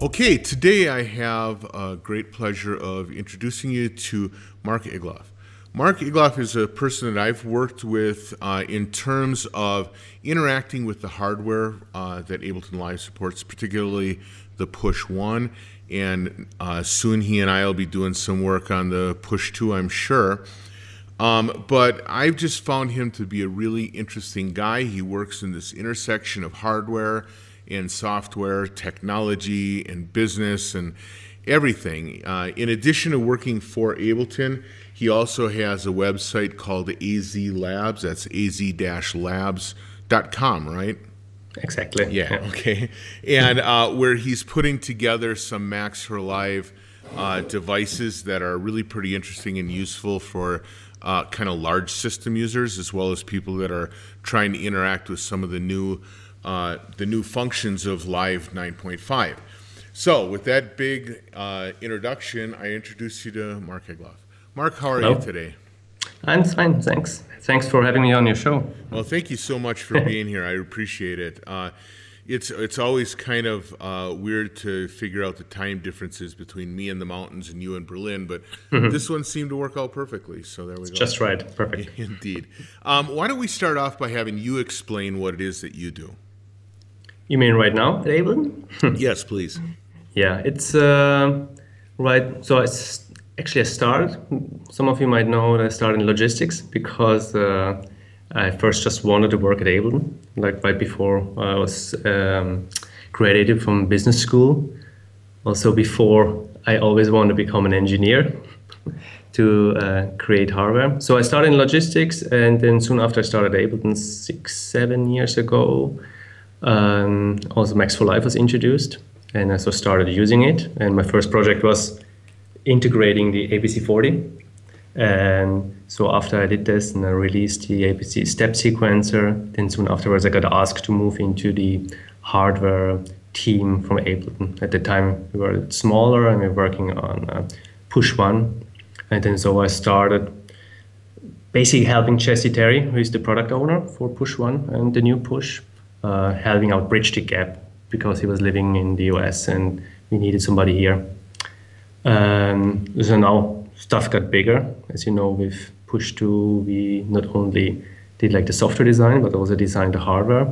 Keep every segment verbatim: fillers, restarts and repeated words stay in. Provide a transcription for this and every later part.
Okay, today I have a great pleasure of introducing you to Mark Egloff. Mark Egloff is a person that I've worked with uh, in terms of interacting with the hardware uh, that Ableton Live supports, particularly the Push one, and uh, soon he and I will be doing some work on the Push two, I'm sure. Um, but I've just found him to be a really interesting guy. He works in this intersection of hardware and software, technology and business and everything. Uh, in addition to working for Ableton, he also has a website called A Z Labs. That's A Z labs dot com, right? Exactly. Yeah, yeah. Okay. And uh, where he's putting together some Max for Live uh, devices that are really pretty interesting and useful for uh, kind of large system users, as well as people that are trying to interact with some of the new uh, the new functions of Live nine point five. So with that big uh, introduction, I introduce you to Mark Egloff. Mark, how are Hello. you today? I'm fine, thanks. Thanks for having me on your show. Well, thank you so much for being here. I appreciate it. Uh, it's it's always kind of uh, weird to figure out the time differences between me in the mountains and you in Berlin, but mm-hmm. this one seemed to work out perfectly. So there we it's go. Just right. Perfect. Indeed. Um, why don't we start off by having you explain what it is that you do? You mean right now at Ableton? Yes, please. Yeah, it's uh, right. So it's actually I started. Some of you might know that I started in logistics because uh, I first just wanted to work at Ableton. Like right before I was um, graduated from business school. Also before I always wanted to become an engineer to uh, create hardware. So I started in logistics, and then soon after I started Ableton six, seven years ago. Um, also Max for Live was introduced, and I so started using it. And my first project was integrating the A P C forty. And so after I did this and I released the A P C step sequencer, then soon afterwards I got asked to move into the hardware team from Ableton. At the time we were smaller and we were working on uh, Push one. And then so I started basically helping Jesse Terry, who is the product owner for Push one and the new Push, uh, helping out bridge the gap because he was living in the U S and we needed somebody here. Um, so now stuff got bigger. As you know, with Push two, we not only did like the software design, but also designed the hardware.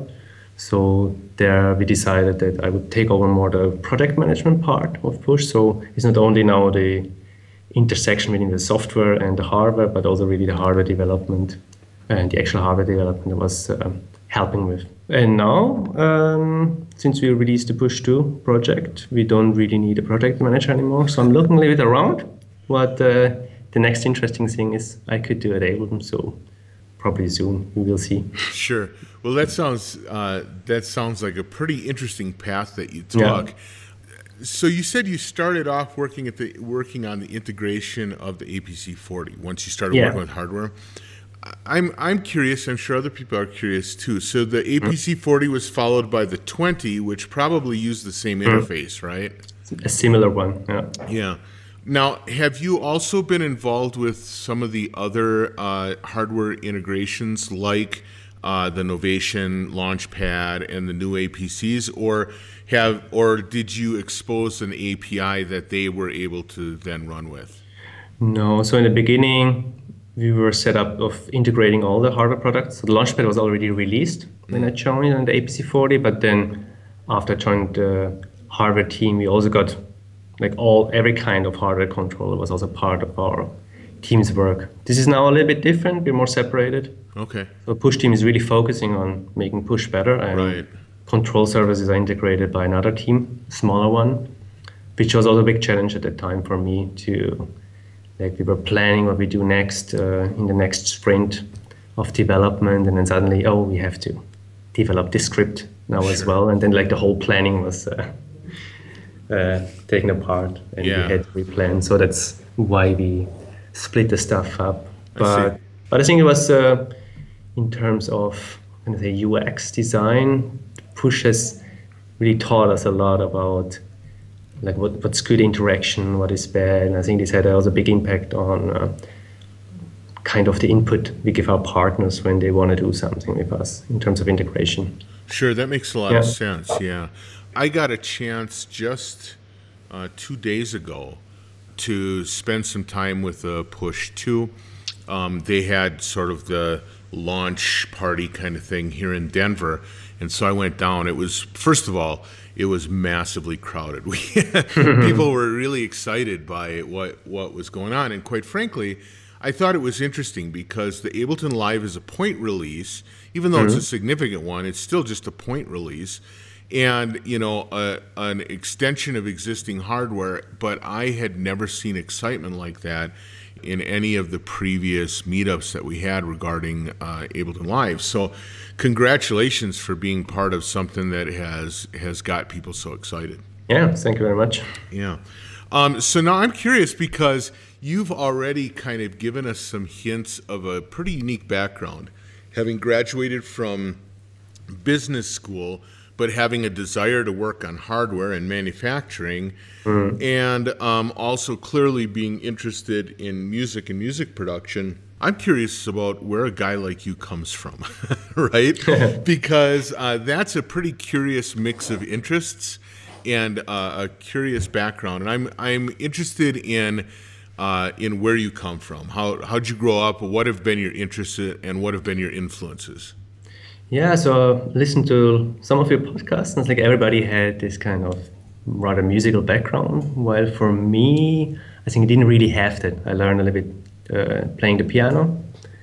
So there we decided that I would take over more the project management part of Push. So it's not only now the intersection between the software and the hardware, but also really the hardware development and the actual hardware development I was uh, helping with. And now, um, since we released the Push two project, we don't really need a project manager anymore. So I'm looking a little bit around what uh, the next interesting thing is I could do at Ableton. So probably soon we will see. Sure. Well, that sounds uh, that sounds like a pretty interesting path that you took. Yeah. So you said you started off working at the working on the integration of the A P C forty once you started yeah. working with hardware. I'm I'm curious. I'm sure other people are curious too. So the A P C forty was followed by the twenty, which probably used the same interface, right? A similar one. Yeah. Yeah. Now, have you also been involved with some of the other uh, hardware integrations, like uh, the Novation Launchpad and the new A P Cs, or have or did you expose an A P I that they were able to then run with? No. So in the beginning, we were set up of integrating all the hardware products. So the Launchpad was already released when mm. I joined on the A P C forty, but then after I joined the hardware team, we also got like all every kind of hardware controller was also part of our team's work. This is now a little bit different. We're more separated. Okay. So Push team is really focusing on making Push better, and right. control services are integrated by another team, smaller one, which was also a big challenge at the time for me to. Like we were planning what we do next uh, in the next sprint of development, and then suddenly, oh, we have to develop this script now sure. as well, and then like the whole planning was uh, uh, taken apart, and yeah. we had to replan. So that's why we split the stuff up. But I but I think it was uh, in terms of I'm gonna say U X design, Push has really taught us a lot about. Like what, what's good interaction, what is bad. And I think this had also a big impact on uh, kind of the input we give our partners when they want to do something with us in terms of integration. Sure, that makes a lot yeah. of sense, yeah. I got a chance just uh, two days ago to spend some time with uh, Push two. Um, they had sort of the launch party kind of thing here in Denver, and so I went down. It was, first of all, it was massively crowded. We people were really excited by what what was going on, and quite frankly, I thought it was interesting because the Ableton Live is a point release. Even though mm-hmm. it's a significant one, it's still just a point release, and you know, a, an extension of existing hardware. But I had never seen excitement like that in any of the previous meetups that we had regarding uh, Ableton Live. So congratulations for being part of something that has has got people so excited. Yeah, thank you very much. Yeah. Um, so now I'm curious because you've already kind of given us some hints of a pretty unique background, having graduated from business school, but having a desire to work on hardware and manufacturing, mm. and um, also clearly being interested in music and music production. I'm curious about where a guy like you comes from, right? Because uh, that's a pretty curious mix of interests and uh, a curious background. And I'm I'm interested in uh, in where you come from. How how'd you grow up? What have been your interests and what have been your influences? Yeah, so listen to some of your podcasts, and it's like everybody had this kind of rather musical background. While for me, I think I didn't really have that. I learned a little bit uh, playing the piano,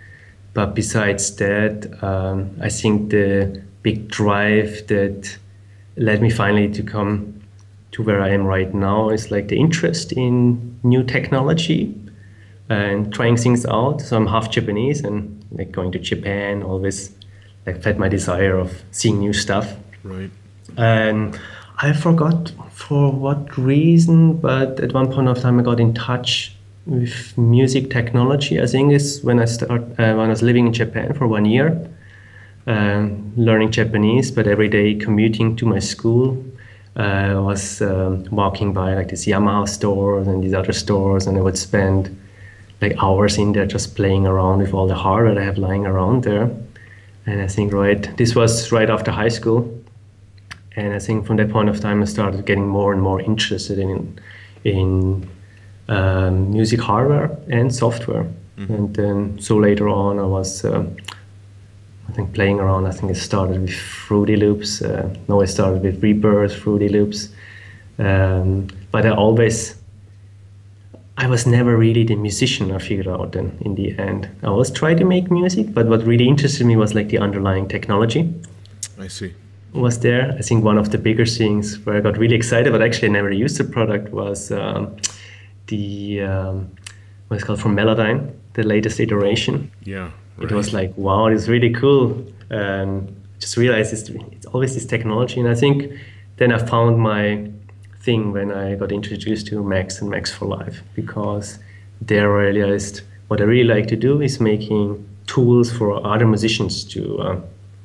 but besides that, um, I think the big drive that led me finally to come to where I am right now is like the interest in new technology and trying things out. So I'm half Japanese, and like going to Japan always like fed my desire of seeing new stuff. Right. And I forgot for what reason, but at one point of time I got in touch with music technology. I think it's when I start uh, when I was living in Japan for one year, um, learning Japanese, but every day commuting to my school. Uh, I was um, walking by like these Yamaha stores and these other stores, and I would spend like hours in there just playing around with all the hardware I have lying around there. And I think, right, this was right after high school. And I think from that point of time, I started getting more and more interested in in um, music hardware and software. Mm-hmm. And then, so later on, I was, uh, I think, playing around. I think I started with Fruity Loops. Uh, no, I started with Rebirth, Fruity Loops. Um, but I always, I was never really the musician, I figured out then in the end. I always tried to make music, but what really interested me was like the underlying technology. I see. Was there. I think one of the bigger things where I got really excited, but actually I never used the product, was um, the, um, what's it called, from Melodyne, the latest iteration. Yeah. Right. It was like, wow, it's really cool. And just realized it's, it's always this technology. And I think then I found my thing when I got introduced to Max and Max for Live, because there I realized what I really like to do is making tools for other musicians to uh,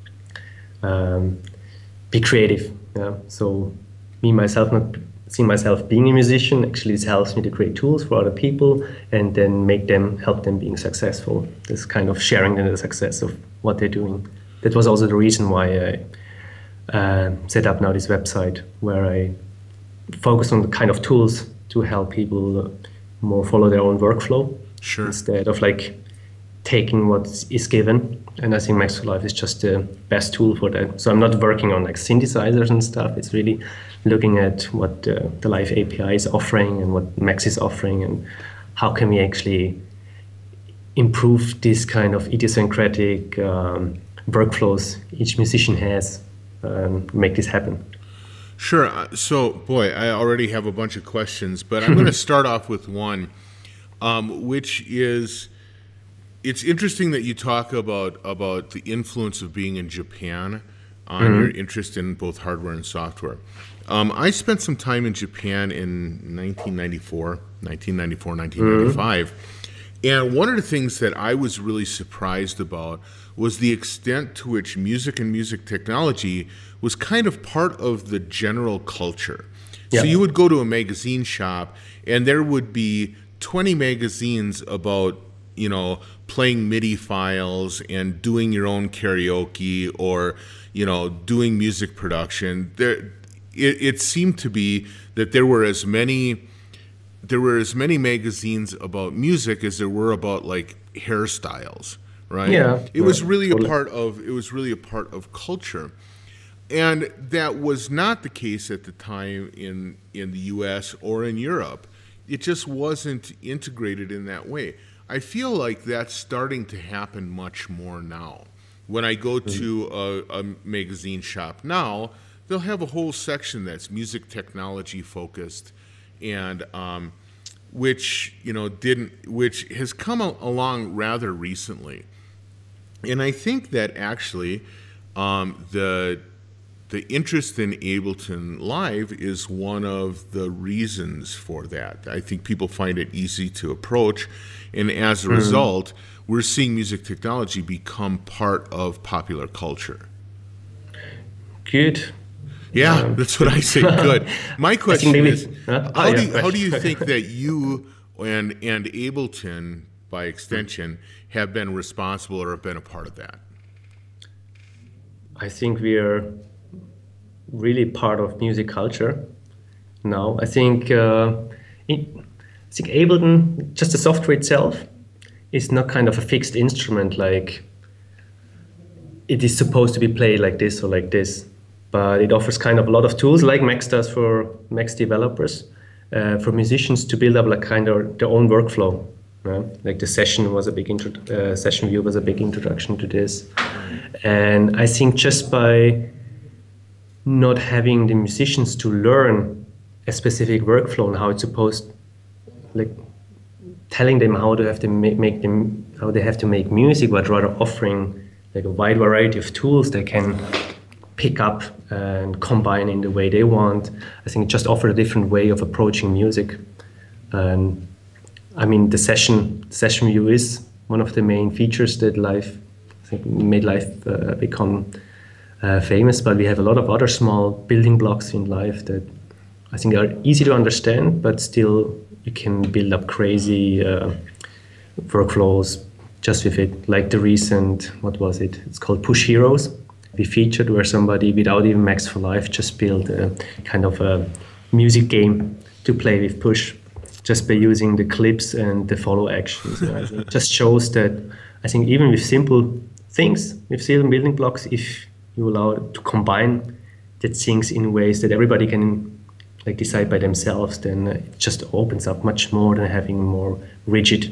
um, be creative. Yeah? So me, myself, not seeing myself being a musician, actually this helps me to create tools for other people and then make them, help them being successful. This kind of sharing the success of what they're doing. That was also the reason why I uh, set up now this website where I focus on the kind of tools to help people more follow their own workflow. Sure. Instead of like taking what is given. And I think Max for Live is just the best tool for that. So I'm not working on like synthesizers and stuff. It's really looking at what uh, the Live A P I is offering and what Max is offering, and how can we actually improve this kind of idiosyncratic um, workflows each musician has, um, make this happen. Sure. So, boy, I already have a bunch of questions, but I'm going to start off with one, um, which is, it's interesting that you talk about about the influence of being in Japan on mm-hmm. your interest in both hardware and software. Um, I spent some time in Japan in nineteen ninety-four, nineteen ninety-four, nineteen ninety-five, mm-hmm. and one of the things that I was really surprised about was the extent to which music and music technology was kind of part of the general culture. Yeah. So you would go to a magazine shop and there would be twenty magazines about, you know, playing MIDI files and doing your own karaoke or, you know, doing music production. There, it, it seemed to be that there were as many there were as many magazines about music as there were about like hairstyles, right? Yeah, it was right, really totally. a part of it was really a part of culture. And that was not the case at the time in in the U S or in Europe. It just wasn't integrated in that way. I feel like that's starting to happen much more now. When I go to a, a magazine shop now, they'll have a whole section that's music technology focused, and um, which you know didn't, which has come a- along rather recently. And I think that actually um, the the interest in Ableton Live is one of the reasons for that. I think people find it easy to approach, and as a result, we're seeing music technology become part of popular culture. Good. Yeah, Um, that's what I say. Good. My question maybe- is, Huh? how Oh, do yeah, you, how do you question. think that you and and Ableton, by extension, have been responsible or have been a part of that? I think we are really part of music culture now. I think uh, it, I think Ableton, just the software itself, is not kind of a fixed instrument like it is supposed to be played like this or like this, but it offers kind of a lot of tools like Max does for Max developers, uh, for musicians to build up like kind of their own workflow. Yeah? Like the session was a big intro, uh, session view was a big introduction to this, and I think just by not having the musicians to learn a specific workflow and how it's supposed, like telling them how to have to make, make them, how they have to make music, but rather offering like a wide variety of tools they can pick up and combine in the way they want. I think it just offered a different way of approaching music. And I mean, the session session view is one of the main features that Live, I think, made Live uh, become Uh, famous, but we have a lot of other small building blocks in Live that I think are easy to understand, but still you can build up crazy uh, workflows just with it. Like the recent, what was it? It's called Push Heroes. We featured where somebody, without even Max for Live, just built a kind of a music game to play with Push, just by using the clips and the follow actions. You know, I think it just shows that I think even with simple things, with simple building blocks, if you allow it to combine the things in ways that everybody can like decide by themselves, then it just opens up much more than having a more rigid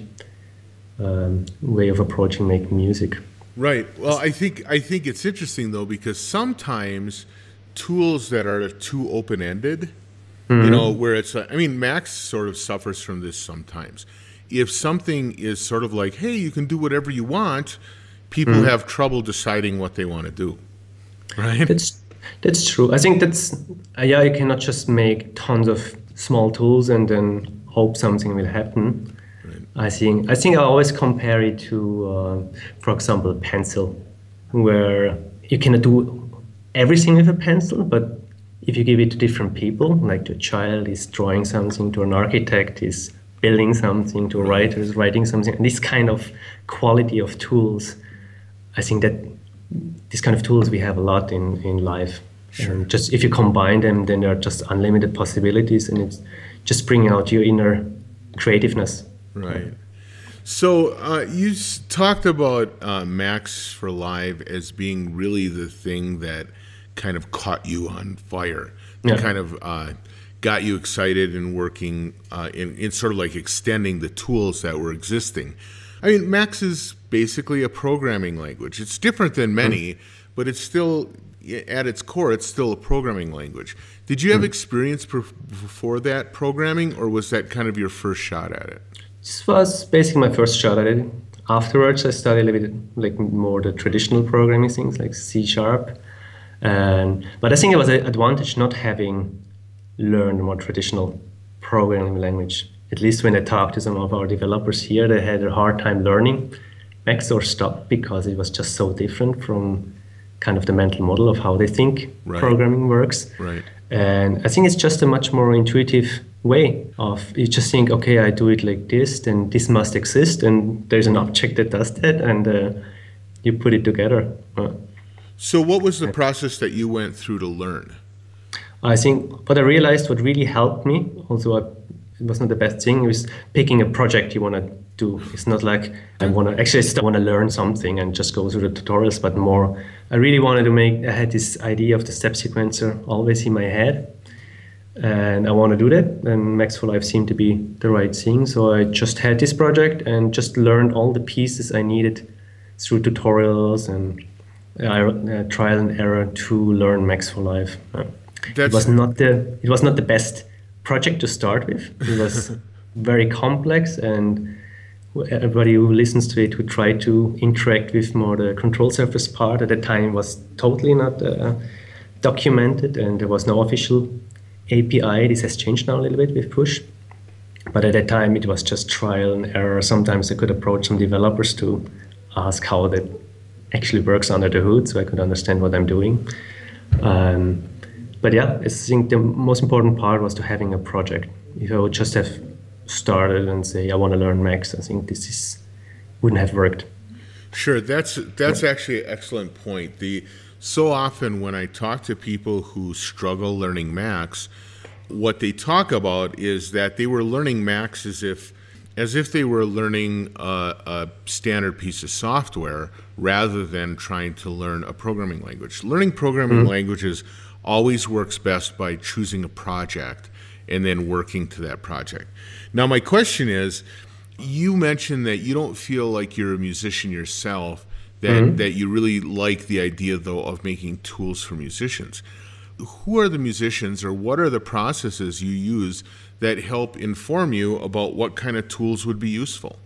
um, way of approaching making music. Right. Well, I think I think it's interesting though, because sometimes tools that are too open-ended, mm-hmm. you know, where it's like, I mean, Max sort of suffers from this sometimes. If something is sort of like, hey, you can do whatever you want, people mm-hmm. have trouble deciding what they want to do. Right. That's that's true. I think that's uh, yeah. You cannot just make tons of small tools and then hope something will happen. Right. I think I think I always compare it to, uh, for example, pencil, where you cannot do everything with a pencil, but if you give it to different people, like to a child is drawing something, to an architect is building something, to a writer is writing something, and this kind of quality of tools, I think that. These kind of tools we have a lot in, in Live. Sure. And just if you combine them, then there are just unlimited possibilities, and it's just bringing out your inner creativeness. Right. So uh, you s- talked about uh, Max for Live as being really the thing that kind of caught you on fire, that yeah. kind of uh, got you excited and working uh, in, in sort of like extending the tools that were existing. I mean, Max is basically a programming language. It's different than many, mm. but it's still, at its core, it's still a programming language. Did you have mm. experience per- before that programming, or was that kind of your first shot at it? This was basically my first shot at it. Afterwards, I studied a little bit like more the traditional programming things like C sharp. And, but I think it was an advantage not having learned more traditional programming language. At least when I talked to some of our developers here, they had a hard time learning Max or stopped because it was just so different from kind of the mental model of how they think right. programming works. Right. And I think it's just a much more intuitive way of, you just think, okay, I do it like this, then this must exist, and there's an object that does that, and uh, you put it together. Uh, so what was the process that you went through to learn? I think what I realized, what really helped me, also I, it was not the best thing, was picking a project you want to do. It's not like I want to actually I want to learn something and just go through the tutorials, but more I really wanted to make. I had this idea of the step sequencer always in my head, and I want to do that. And Max for Life seemed to be the right thing, so I just had this project and just learned all the pieces I needed through tutorials and uh, trial and error to learn Max for Life. Uh, it was not the it was not the best project to start with. It was very complex, and everybody who listens to it who tried to interact with more the control surface part at the time was totally not uh, documented, and there was no official A P I. This has changed now a little bit with Push, but at that time it was just trial and error. Sometimes I could approach some developers to ask how that actually works under the hood, so I could understand what I'm doing. Um, but yeah, I think the most important part was to having a project. If I would just have started and say I want to learn Max, I think this is wouldn't have worked. Sure, that's that's yeah. actually an excellent point. The so often when I talk to people who struggle learning Max, what they talk about is that they were learning Max as if as if they were learning a, a standard piece of software rather than trying to learn a programming language. Learning programming mm-hmm. languages always works best by choosing a project and then working to that project. Now, my question is, you mentioned that you don't feel like you're a musician yourself, that, mm-hmm. that you really like the idea, though, of making tools for musicians. Who are the musicians, or what are the processes you use that help inform you about what kind of tools would be useful?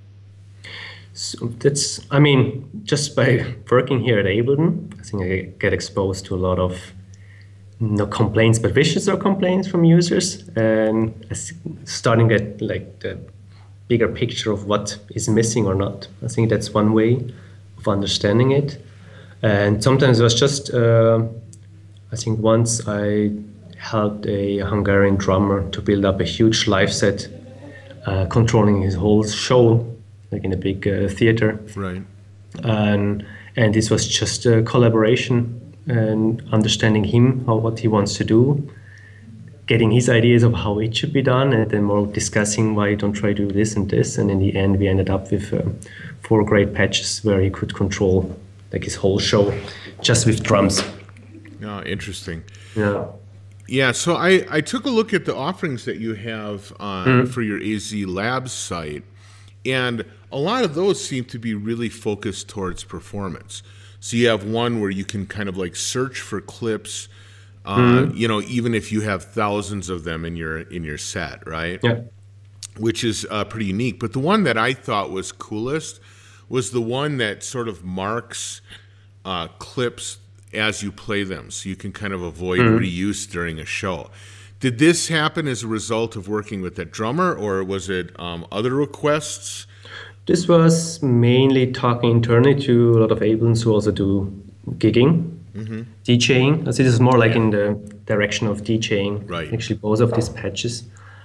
So that's, I mean, just by working here at Ableton, I think I get exposed to a lot of no complaints, but wishes or complaints from users, and starting at like the bigger picture of what is missing or not. I think that's one way of understanding it. And sometimes it was just, uh, I think once I helped a Hungarian drummer to build up a huge live set, uh, controlling his whole show, like in a big uh, theater. Right. And and this was just a collaboration and understanding him, how what he wants to do, getting his ideas of how it should be done, and then more discussing why you don't try to do this and this. And in the end, we ended up with uh, four great patches where he could control like his whole show just with drums. Oh, interesting. Yeah. Yeah, so I, I took a look at the offerings that you have uh, mm. for your A Z Labs site, and a lot of those seem to be really focused towards performance. So you have one where you can kind of like search for clips, uh, mm. you know, even if you have thousands of them in your in your set, right? Yeah. Which is uh, pretty unique. But the one that I thought was coolest was the one that sort of marks uh, clips as you play them, so you can kind of avoid mm. reuse during a show. Did this happen as a result of working with that drummer, or was it um, other requests? This was mainly talking internally to a lot of Abletons who also do gigging, mm-hmm. DJing. So this is more like yeah. in the direction of DJing, right. actually both of these patches.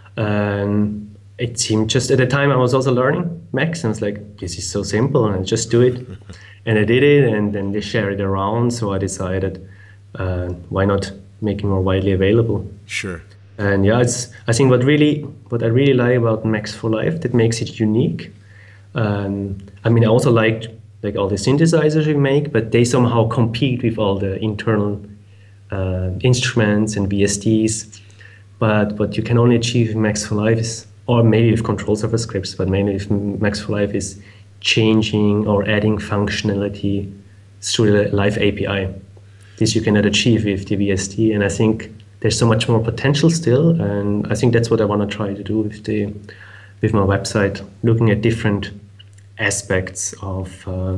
And it seemed just at the time I was also learning Max, and I was like, this is so simple, and I just do it. And I did it, and then they share it around, so I decided, uh, why not make it more widely available? Sure. And yeah, it's I think what really what I really like about Max for Life that makes it unique. Um, I mean, I also liked like all the synthesizers we make, but they somehow compete with all the internal uh, instruments and V S Ds. But what you can only achieve with Max for Life is, or maybe with control surface scripts, but mainly with Max for Life is changing or adding functionality through the live A P I. This you cannot achieve with the V S D, and I think there's so much more potential still, and I think that's what I want to try to do with the with my website, looking at different aspects of uh,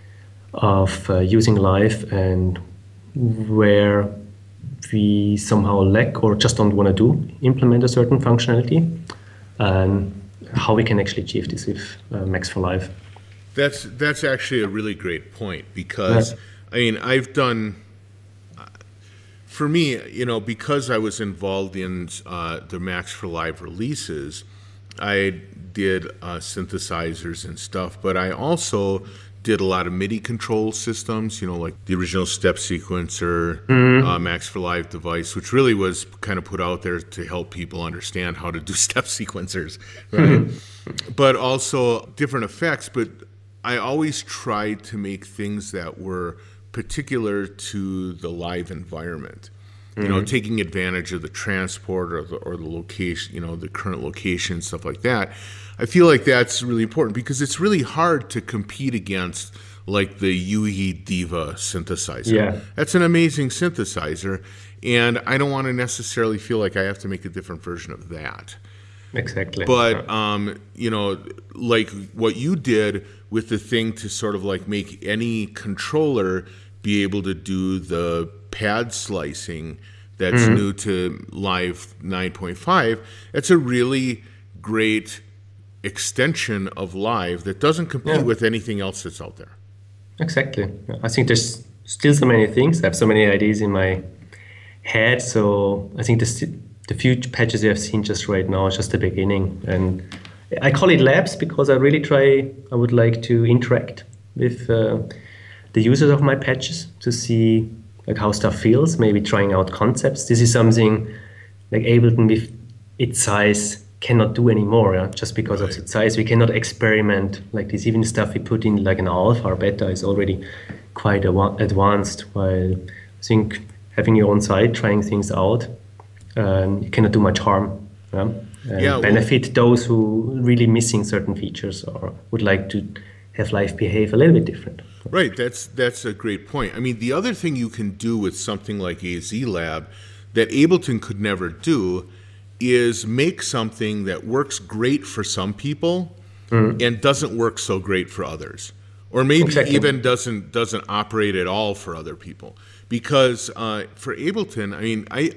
of uh, using live and where we somehow lack or just don't want to do implement a certain functionality, and how we can actually achieve this with uh, Max for Live. That's that's actually a really great point, because yeah. I mean, I've done, for me, you know, because I was involved in uh, the Max for Live releases, I did uh, synthesizers and stuff, but I also did a lot of MIDI control systems, you know, like the original Step Sequencer, mm-hmm. uh, Max for Live device, which really was kind of put out there to help people understand how to do step sequencers, right? Mm-hmm. But also different effects. But I always tried to make things that were particular to the live environment. You know, mm-hmm. taking advantage of the transport or the, or the location, you know, the current location, stuff like that. I feel like that's really important because it's really hard to compete against like the U E Diva synthesizer. Yeah. That's an amazing synthesizer, and I don't want to necessarily feel like I have to make a different version of that. Exactly. But, um, you know, like what you did with the thing to sort of like make any controller be able to do the pad slicing that's mm-hmm. new to Live nine point five, it's a really great extension of Live that doesn't compete yeah. with anything else that's out there. Exactly. I think there's still so many things. I have so many ideas in my head. So I think the, the few patches you have seen just right now is just the beginning. And I call it labs because I really try, I would like to interact with uh, the users of my patches to see like how stuff feels, maybe trying out concepts. This is something like Ableton with its size cannot do anymore, yeah? Just because right. of its size. We cannot experiment like this. Even stuff we put in like an alpha or beta is already quite advanced, while I think having your own site, trying things out, um, you cannot do much harm. Yeah? And yeah, benefit well, those who really missing certain features or would like to have life behave a little bit different. Right, that's that's a great point. I mean, the other thing you can do with something like A Z Lab that Ableton could never do is make something that works great for some people mm. and doesn't work so great for others, or maybe exactly. even doesn't doesn't operate at all for other people. Because uh, for Ableton, I mean, I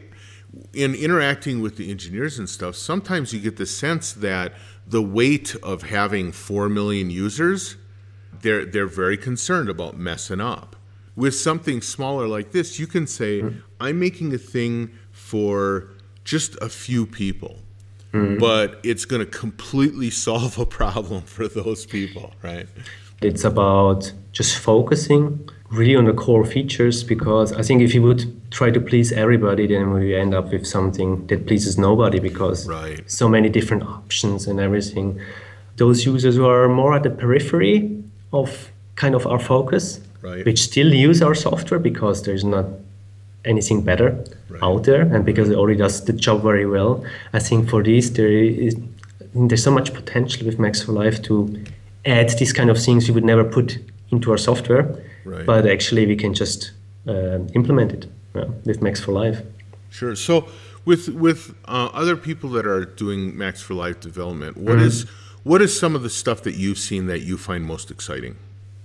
in interacting with the engineers and stuff, sometimes you get the sense that the weight of having four million users, they're they're very concerned about messing up. With something smaller like this, you can say, mm. I'm making a thing for just a few people, mm. but it's going to completely solve a problem for those people, right? It's about just focusing really on the core features, because I think if you would try to please everybody, then we end up with something that pleases nobody, because right. so many different options and everything. Those users who are more at the periphery of kind of our focus, right. which still use our software because there's not anything better right. out there, and because it already does the job very well. I think for these there is there's so much potential with Max for Live to add these kind of things we would never put into our software, right. but actually we can just uh, implement it yeah, with Max for Live. Sure. So with with uh, other people that are doing Max for Live development, what mm-hmm. is what is some of the stuff that you've seen that you find most exciting?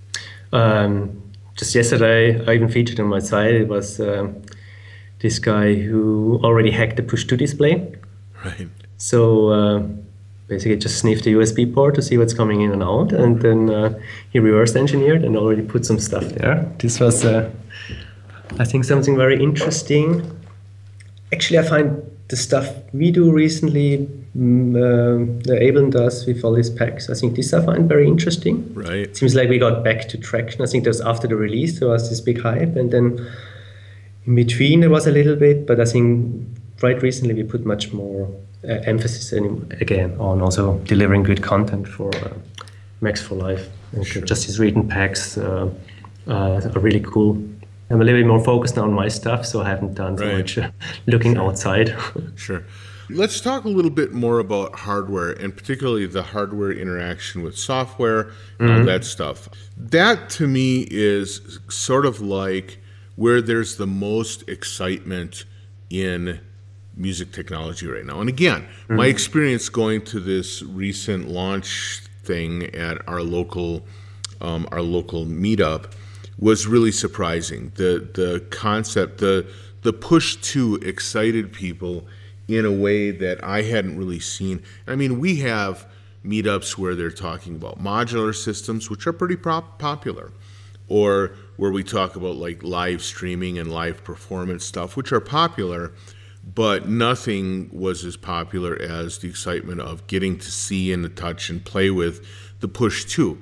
Um, Just yesterday, I even featured on my site, it was uh, this guy who already hacked the push-to display. Right. So uh, basically just sniffed the U S B port to see what's coming in and out, and then uh, he reverse engineered and already put some stuff there. This was, uh, I think, something very interesting. Actually, I find the stuff we do recently, mm, uh, the Ableton does with all these packs, I think this I find very interesting. Right. It seems like we got back to traction. I think that was after the release, there was this big hype, and then in between there was a little bit, but I think right recently we put much more uh, emphasis in, again on also delivering good content for uh, Max for Live. And sure. Just these written packs uh, uh, are really cool. I'm a little bit more focused now on my stuff, so I haven't done so right. much uh, looking sure. outside. Sure. Let's talk a little bit more about hardware, and particularly the hardware interaction with software, mm-hmm. all that stuff. That, to me, is sort of like where there's the most excitement in music technology right now. And again, mm-hmm. my experience going to this recent launch thing at our local, um, our local meetup was really surprising. The the concept, the the push to excited people in a way that I hadn't really seen. I mean, we have meetups where they're talking about modular systems, which are pretty prop popular, or where we talk about like live streaming and live performance stuff, which are popular, but nothing was as popular as the excitement of getting to see and to touch and play with the push two.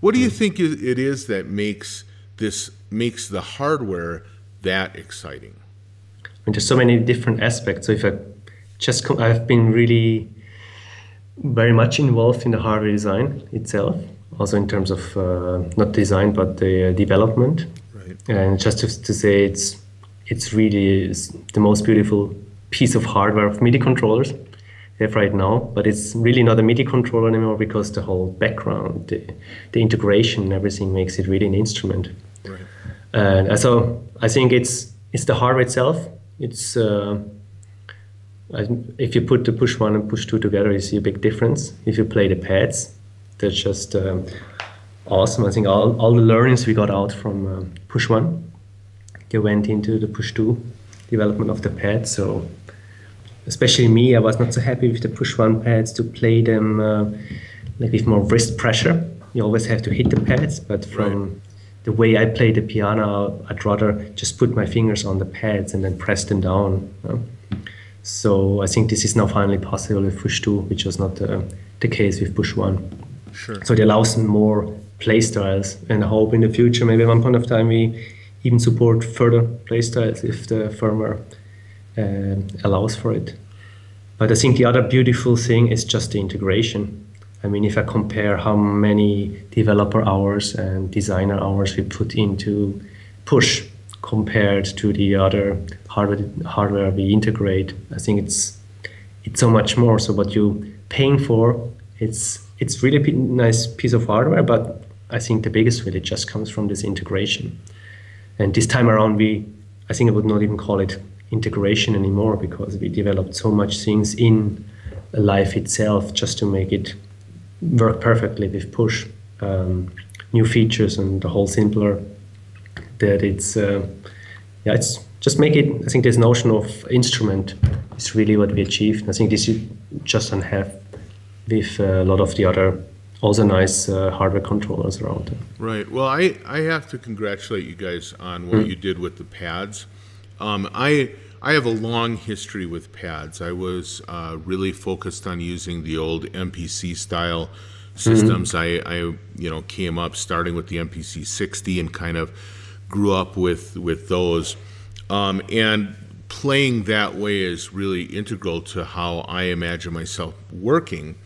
What do you think it is that makes this makes the hardware that exciting? And there's so many different aspects. So if I just com- I've been really very much involved in the hardware design itself, also in terms of uh, not design but the uh, development. Right. And just to, to say, it's it's really is the most beautiful piece of hardware of MIDI controllers we have right now. But it's really not a MIDI controller anymore because the whole background, the, the integration, and everything makes it really an instrument. Right. And so I think it's it's the hardware itself. It's uh, I, if you put the push one and push two together, you see a big difference. If you play the pads, they're just um, awesome. I think all, all the learnings we got out from um, push one, they went into the push two development of the pads. So especially me, I was not so happy with the push one pads to play them uh, like with more wrist pressure. You always have to hit the pads, but from Right. the way I play the piano, I'd rather just put my fingers on the pads and then press them down. You know? So I think this is now finally possible with push two, which was not uh, the case with push one. Sure. So it allows more play styles, and I hope in the future, maybe at one point of time, we even support further play styles if the firmware uh, allows for it. But I think the other beautiful thing is just the integration. I mean, if I compare how many developer hours and designer hours we put into push compared to the other hardware hardware we integrate, I think it's it's so much more. So what you're paying for, it's it's really a p- nice piece of hardware, but I think the biggest really just comes from this integration. And this time around, we I think I would not even call it integration anymore, because we developed so much things in Live itself just to make it work perfectly with push, um, new features and the whole simpler, that it's uh, yeah it's just make it. I think this notion of instrument is really what we achieved. I think this you just don't have with a lot of the other also nice uh, hardware controllers around them. Right. Well, I, I have to congratulate you guys on what mm. you did with the pads. Um, I I have a long history with pads. I was uh, really focused on using the old M P C style systems. Mm-hmm. I, I you know came up starting with the M P C sixty and kind of grew up with with those. Um, and playing that way is really integral to how I imagine myself working.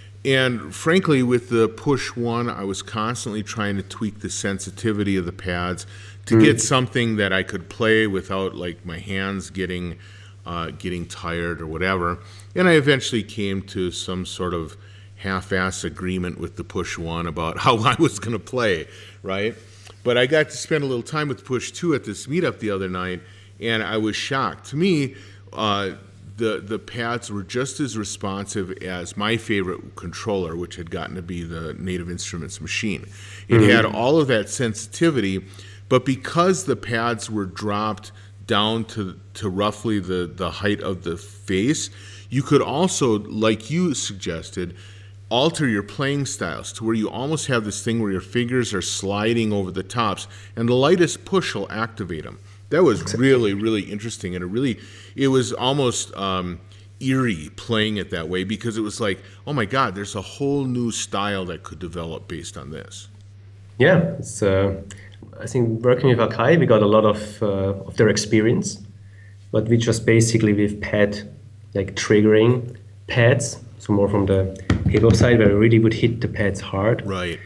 And frankly, with the push one, I was constantly trying to tweak the sensitivity of the pads to mm. get something that I could play without like my hands getting uh, getting tired or whatever. And I eventually came to some sort of half-ass agreement with the push one about how I was going to play, right? But I got to spend a little time with push two at this meetup the other night, and I was shocked. To me, uh, the the pads were just as responsive as my favorite controller, which had gotten to be the Native Instruments Machine. It mm-hmm. had all of that sensitivity, but because the pads were dropped down to to roughly the, the height of the face, you could also, like you suggested, alter your playing styles to where you almost have this thing where your fingers are sliding over the tops, and the lightest push will activate them. That was really, really interesting, and it really, it was almost um, eerie playing it that way, because it was like, oh my God, there's a whole new style that could develop based on this. Yeah, it's, uh, I think working with Akai, we got a lot of uh, of their experience, but we just basically with pad, like triggering pads, so more from the hip hop side, where we really would hit the pads hard. Right.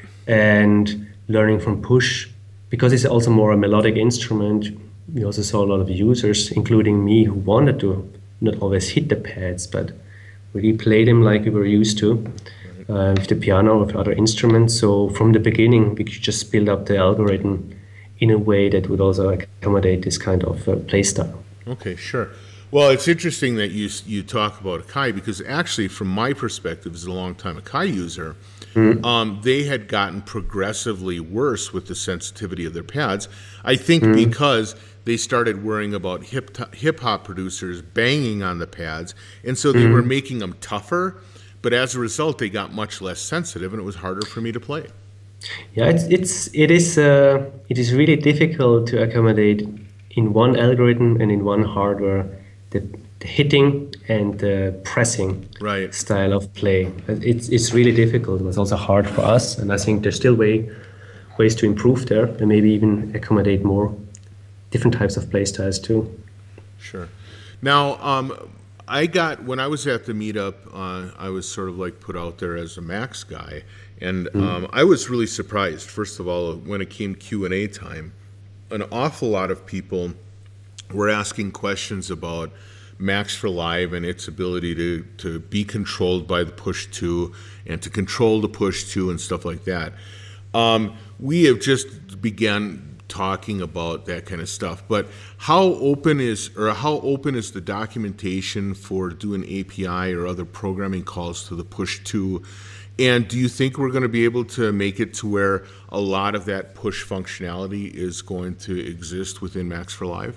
And learning from push, because it's also more a melodic instrument. We also saw a lot of users, including me, who wanted to not always hit the pads, but really play them like we were used to uh, with the piano, with other instruments. So from the beginning, we could just build up the algorithm in a way that would also accommodate this kind of uh, play style. Okay, sure. Well, it's interesting that you you talk about Akai, because actually, from my perspective as a long-time Akai user, mm-hmm. um, they had gotten progressively worse with the sensitivity of their pads. I think mm-hmm. because they started worrying about hip hip hop producers banging on the pads, and so they mm-hmm. were making them tougher. But as a result, they got much less sensitive, and it was harder for me to play. Yeah, it's it's it is uh, it is really difficult to accommodate in one algorithm and in one hardware the the hitting and the pressing Right. style of play. It's it's really difficult. It was also hard for us, and I think there's still way ways to improve there, and maybe even accommodate more different types of play styles too. Sure. Now, um, I got, when I was at the meetup, uh, I was sort of like put out there as a Max guy, and um, I was really surprised. First of all, when it came Q and A time, an awful lot of people were asking questions about Max for Live and its ability to, to be controlled by the push two and to control the push two and stuff like that. Um, we have just began talking about that kind of stuff, but how open is, or how open is the documentation for doing A P I or other programming calls to the push two? And do you think we're going to be able to make it to where a lot of that push functionality is going to exist within Max for Live?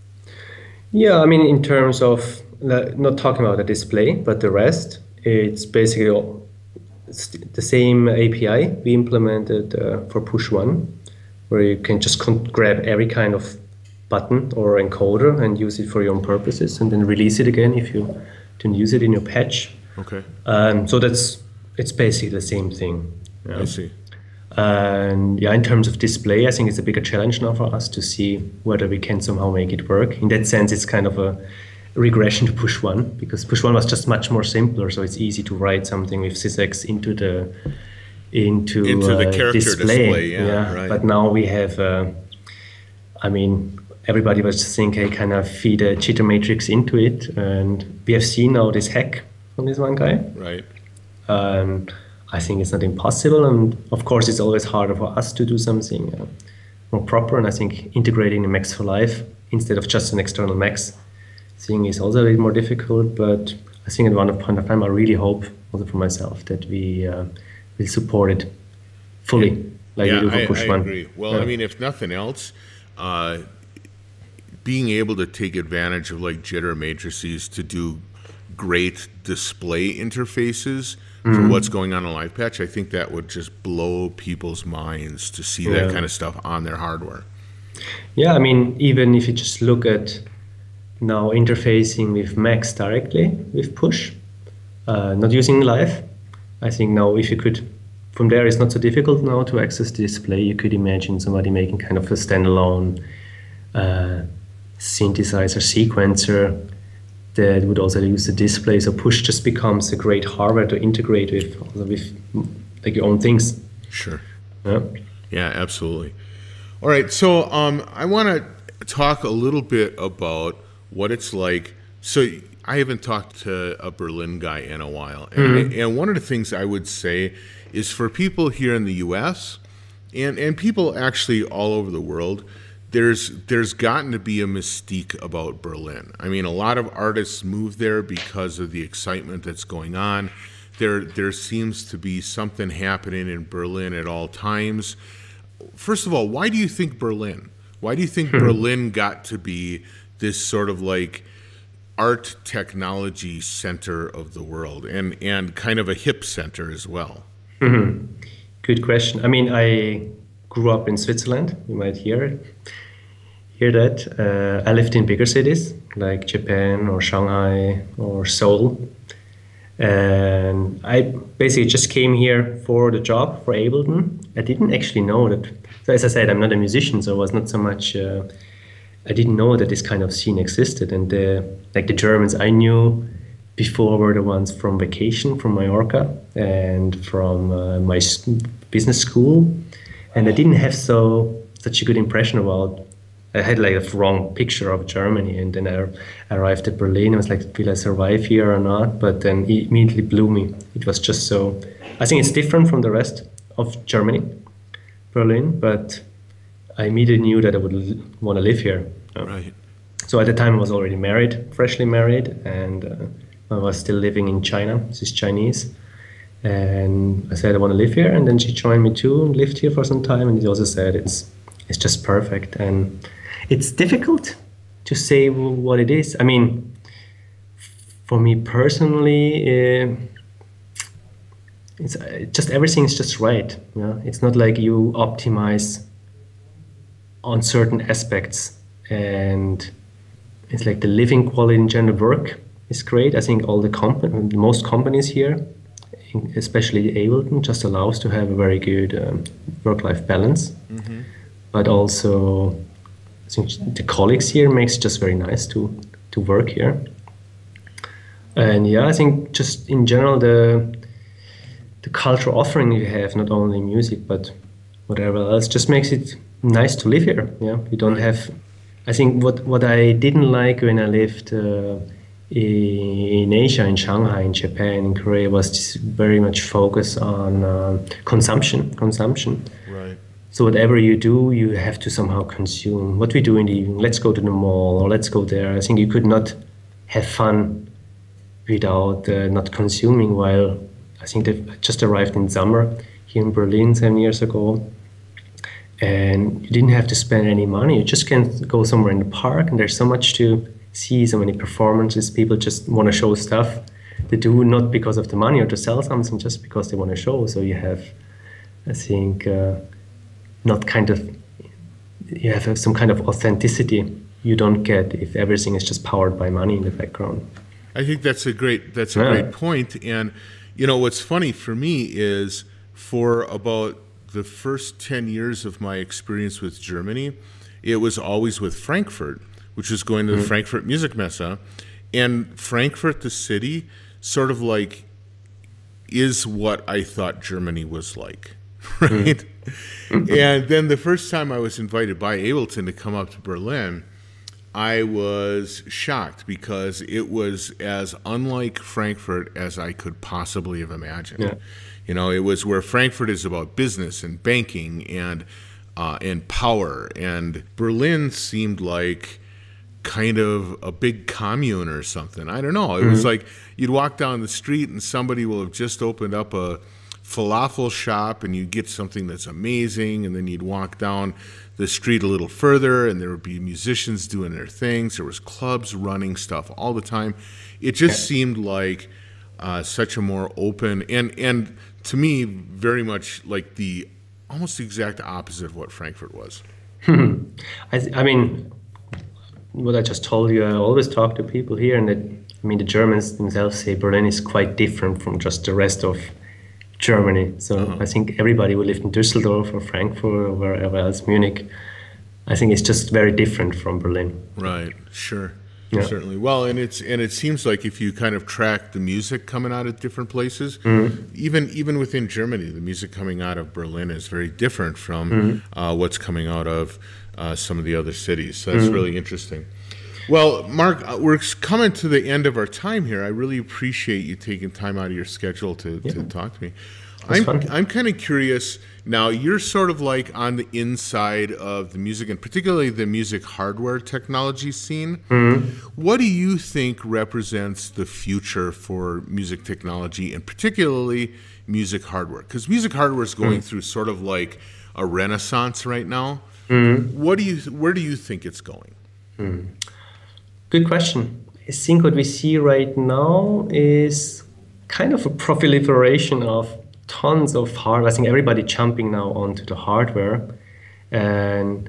Yeah, I mean, in terms of uh, not talking about the display, but the rest, it's basically all, it's the same A P I we implemented uh, for push one, where you can just grab every kind of button or encoder and use it for your own purposes, and then release it again if you didn't use it in your patch. Okay. Um, so that's it's basically the same thing. Yeah. I see. And yeah, in terms of display, I think it's a bigger challenge now for us to see whether we can somehow make it work. In that sense, it's kind of a regression to push one, because push one was just much more simpler, so it's easy to write something with sysx into the into, into the uh, character display. display. Yeah, yeah. Right. But now we have, uh, I mean, everybody was just thinking, hey, kind of feed a jitter matrix into it, and we have seen now this hack from this one guy. Right. Um, I think it's not impossible, and of course it's always harder for us to do something uh, more proper, and I think integrating the Max for Live instead of just an external Max thing is also a bit more difficult, but I think at one point of time I really hope, also for myself, that we uh, will support it fully, like yeah, we do for I, push I one. agree. Well, yeah. I mean, if nothing else, uh, being able to take advantage of like jitter matrices to do great display interfaces for mm-hmm. what's going on in Live Patch, I think that would just blow people's minds to see yeah. that kind of stuff on their hardware. Yeah, I mean, even if you just look at now interfacing with Max directly with push, uh, not using Live, I think now if you could, from there it's not so difficult now to access the display. You could imagine somebody making kind of a standalone uh, synthesizer sequencer that would also use the display. So push just becomes a great hardware to integrate with, also with like your own things. Sure. Yeah. Yeah, absolutely. All right, so um, I want to talk a little bit about what it's like. So I haven't talked to a Berlin guy in a while, and, mm-hmm. and one of the things I would say is for people here in the U S and and people actually all over the world, there's there's gotten to be a mystique about Berlin. I mean, a lot of artists move there because of the excitement that's going on. There there seems to be something happening in Berlin at all times. First of all, why do you think Berlin? Why do you think Berlin got to be this sort of like art technology center of the world, and and kind of a hip center as well? Mm-hmm. Good question. I mean, I grew up in Switzerland. You might hear it. Hear that. Uh, I lived in bigger cities like Japan or Shanghai or Seoul. And I basically just came here for the job for Ableton. I didn't actually know that. So as I said, I'm not a musician, so I was not so much. Uh, I didn't know that this kind of scene existed. And the, like the Germans I knew before were the ones from vacation from Mallorca and from uh, my business school. And I didn't have so such a good impression about. I had like a wrong picture of Germany, and then I arrived at Berlin. I was like, will I survive here or not? But then it immediately blew me. It was just so, I think it's different from the rest of Germany, Berlin, but I immediately knew that I would want to live here. Right. So at the time I was already married, freshly married, and uh, I was still living in China. She's Chinese. And I said, I want to live here. And then she joined me too and lived here for some time. And she also said, it's it's just perfect. And it's difficult to say what it is. I mean, for me personally, uh, it's uh, just everything's just right. Yeah, it's not like you optimize on certain aspects and it's like the living quality in general work is great. I think all the comp- most companies here, especially Ableton, just allows to have a very good um, work-life balance. Mm-hmm. But also, I think the colleagues here makes it just very nice to to work here. And yeah, I think just in general the the cultural offering you have, not only music but whatever else, just makes it nice to live here. Yeah, you don't have. I think what what I didn't like when I lived uh, in Asia, in Shanghai, in Japan, in Korea, was just very much focus on uh, consumption, consumption. Right. So whatever you do, you have to somehow consume. What we do in the evening, let's go to the mall or let's go there. I think you could not have fun without uh, not consuming. While I think they just arrived in summer here in Berlin seven years ago, and you didn't have to spend any money. You just can go somewhere in the park, and there's so much to see, so many performances. People just want to show stuff. They do not because of the money or to sell something, just because they want to show. So you have, I think, uh, not kind of, you have some kind of authenticity you don't get if everything is just powered by money in the background. I think that's a great that's a yeah. great point. And you know what's funny for me is for about the first ten years of my experience with Germany, it was always with Frankfurt, which was going to the mm-hmm. Frankfurt Musikmesse. And Frankfurt, the city, sort of like is what I thought Germany was like, right? Mm-hmm. And then the first time I was invited by Ableton to come up to Berlin, I was shocked because it was as unlike Frankfurt as I could possibly have imagined. Yeah. You know, it was where Frankfurt is about business and banking and uh, and power, and Berlin seemed like kind of a big commune or something. I don't know. It mm-hmm. was like you'd walk down the street and somebody will have just opened up a falafel shop and you'd get something that's amazing, and then you'd walk down the street a little further and there would be musicians doing their things. There was clubs running stuff all the time. It just yeah. seemed like uh, such a more open and and to me very much like the almost the exact opposite of what Frankfurt was. I, th- I mean, what I just told you, I always talk to people here, and that I mean the Germans themselves say Berlin is quite different from just the rest of Germany. So uh-huh. I think everybody who lived in Düsseldorf or Frankfurt or wherever else, Munich, I think it's just very different from Berlin. Right, sure, yeah. certainly. Well, and it's and it seems like if you kind of track the music coming out of different places, mm-hmm. even even within Germany, the music coming out of Berlin is very different from mm-hmm. uh, what's coming out of uh, some of the other cities. So that's mm-hmm. really interesting. Well, Mark, we're coming to the end of our time here. I really appreciate you taking time out of your schedule to, yeah. to talk to me. I'm, I'm kind of curious now, you're sort of like on the inside of the music and particularly the music hardware technology scene. Mm-hmm. What do you think represents the future for music technology and particularly music hardware? Because music hardware is going mm-hmm. through sort of like a renaissance right now. Mm-hmm. What do you, where do you think it's going? Mm-hmm. Good question. I think what we see right now is kind of a proliferation of tons of hardware. I think everybody jumping now onto the hardware and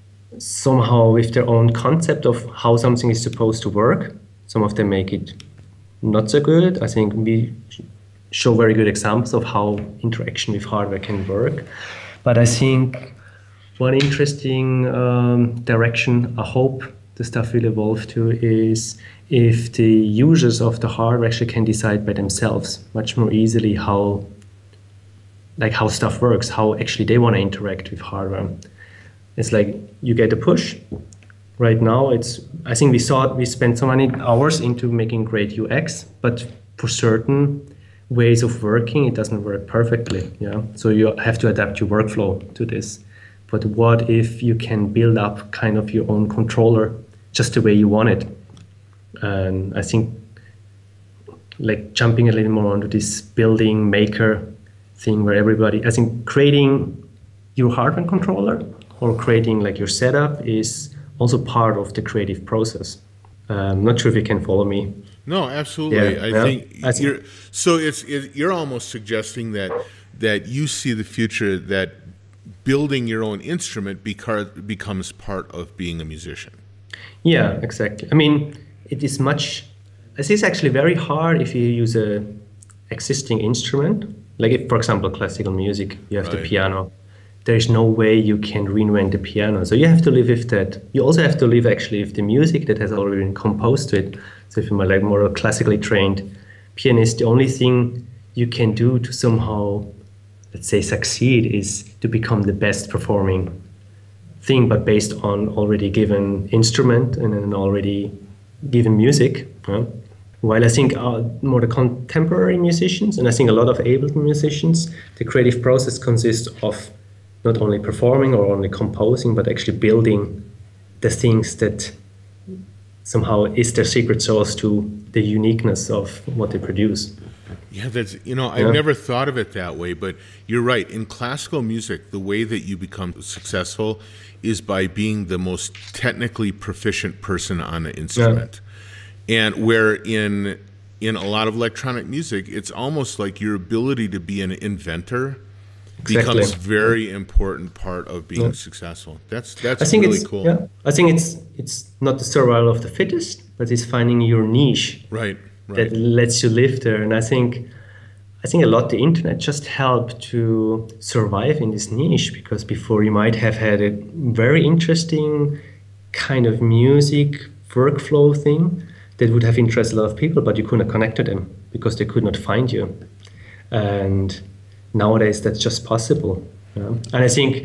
somehow with their own concept of how something is supposed to work. Some of them make it not so good. I think we show very good examples of how interaction with hardware can work. But I think one interesting um, direction, I hope the stuff will evolve to, is if the users of the hardware actually can decide by themselves much more easily how like how stuff works, how actually they want to interact with hardware. It's like you get a push. Right now, it's I think we saw we spent so many hours into making great U X, but for certain ways of working, it doesn't work perfectly. Yeah, so you have to adapt your workflow to this. But what if you can build up kind of your own controller just the way you want it? And I think like jumping a little more onto this building maker thing where everybody, I think creating your hardware controller or creating like your setup is also part of the creative process. I'm not sure if you can follow me. No, absolutely. Yeah, I, yeah. Think I think you're, so it's it, you're almost suggesting that that you see the future that building your own instrument beca- becomes part of being a musician. Yeah, exactly. I mean, it is much. It is actually very hard if you use a existing instrument. Like, if, for example, classical music, you have Right. the piano. There is no way you can reinvent the piano. So you have to live with that. You also have to live actually with the music that has already been composed to it. So if you're like more a classically trained pianist, the only thing you can do to somehow, let's say, succeed is to become the best performing thing, but based on already given instrument and an already given music. Yeah? While I think uh, more the contemporary musicians, and I think a lot of Ableton musicians, the creative process consists of not only performing or only composing, but actually building the things that somehow is their secret sauce to the uniqueness of what they produce. Yeah, that's, you know, I've Yeah. never thought of it that way, but you're right. In classical music, the way that you become successful is by being the most technically proficient person on the instrument. And where in in a lot of electronic music, it's almost like your ability to be an inventor Exactly. becomes very important part of being Yeah. successful. That's that's I think really it's cool. yeah. I think it's it's not the survival of the fittest, but it's finding your niche Right, right. that lets you live there. And I think I think a lot the internet just helped to survive in this niche, because before you might have had a very interesting kind of music workflow thing that would have interested a lot of people, but you couldn't connect to them because they could not find you. And nowadays that's just possible. Yeah. And I think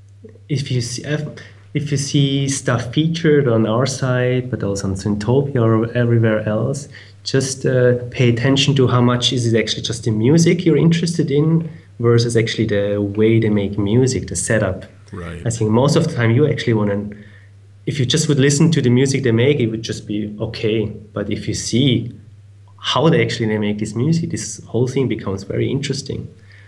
if you see if you see stuff featured on our site, but also on Syntopia or everywhere else, just uh, pay attention to how much is it actually just the music you're interested in versus actually the way they make music, the setup. Right. I think most of the time you actually want to, if you just would listen to the music they make, it would just be okay. But if you see how they actually they make this music, this whole thing becomes very interesting.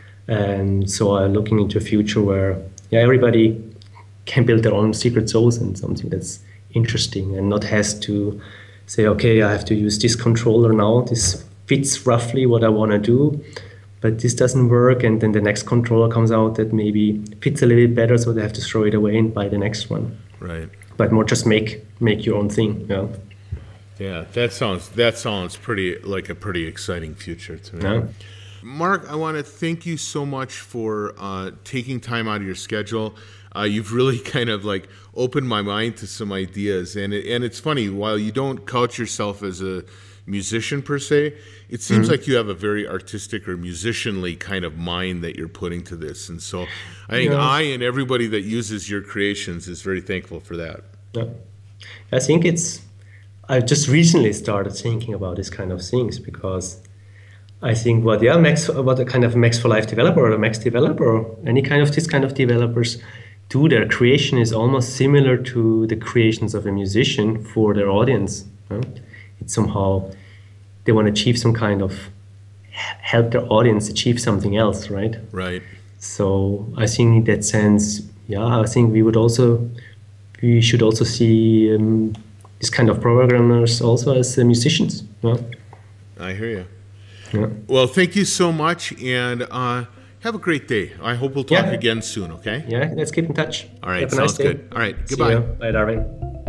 And so I'm looking into a future where yeah, everybody can build their own secret sauce and something that's interesting, and not has to say, okay, I have to use this controller now. This fits roughly what I want to do, but this doesn't work. And then the next controller comes out that maybe fits a little bit better, so they have to throw it away and buy the next one. Right. But more just make make your own thing. Yeah. Yeah, that sounds that sounds pretty like a pretty exciting future to me. Yeah. Mark, I want to thank you so much for uh, taking time out of your schedule. Uh, you've really kind of like opened my mind to some ideas, and it, and it's funny, while you don't couch yourself as a musician per se, it seems Mm-hmm. like you have a very artistic or musicianly kind of mind that you're putting to this, and so I think Yeah. I and everybody that uses your creations is very thankful for that. Yeah. I think it's, I just recently started thinking about this kind of things, because I think what yeah, Max, what a kind of Max for Life developer or a Max developer, or any kind of this kind of developers do, their creation is almost similar to the creations of a musician for their audience. Huh? It's somehow, they want to achieve some kind of, help their audience achieve something else, right? Right. So I think in that sense, yeah, I think we would also, we should also see um, this kind of programmers also as uh, musicians. Yeah? I hear you. Yeah. Well, thank you so much, and uh, have a great day. I hope we'll talk Yeah. again soon, okay? Yeah, let's keep in touch. All right, Have a nice sounds day. good. All right, See goodbye. you. Bye, Darwin.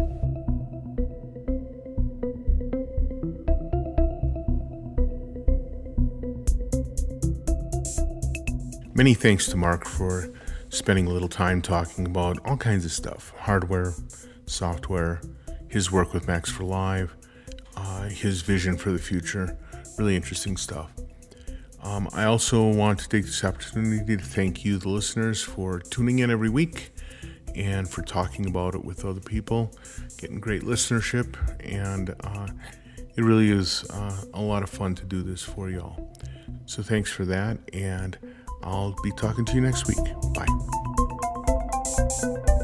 Many thanks to Mark for spending a little time talking about all kinds of stuff, hardware, software, his work with Max for Live, uh, his vision for the future. Really interesting stuff. Um, I also want to take this opportunity to thank you, the listeners, for tuning in every week and for talking about it with other people, getting great listenership, and uh, it really is uh, a lot of fun to do this for y'all. So thanks for that, and I'll be talking to you next week. Bye.